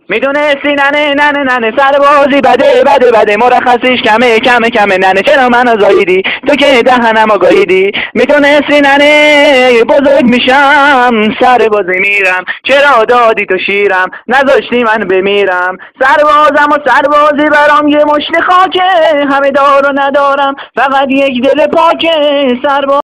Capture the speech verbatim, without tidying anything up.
میدونستی ننه ننه ننه سربازی بده بده بده مرخصیش کمه کمه کمه ننه چرا منو زاییدی تو که دهنم آگاهیدی میدونستی ننه بزرگ میشم سربازی میرم چرا دادی تو شیرم نذاشتی من بمیرم سربازم و سربازی برام یه مشت خاکه همه دار و ندارم فقط یک دل پاکه سرباز